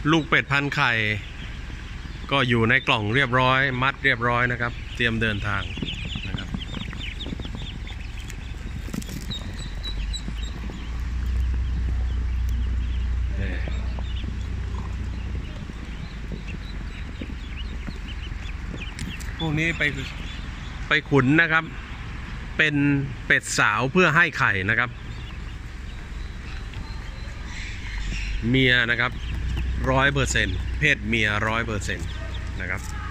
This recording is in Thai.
ลูกเป็ดพันไข่ก็อยู่ในกล่องเรียบร้อยมัดเรียบร้อยนะครับเตรียมเดินทางนะครับพวกนี้ไปขุนนะครับเป็นเป็ดสาวเพื่อให้ไข่นะครับเมียนะครับ100%เพศเมีย100%นะครับ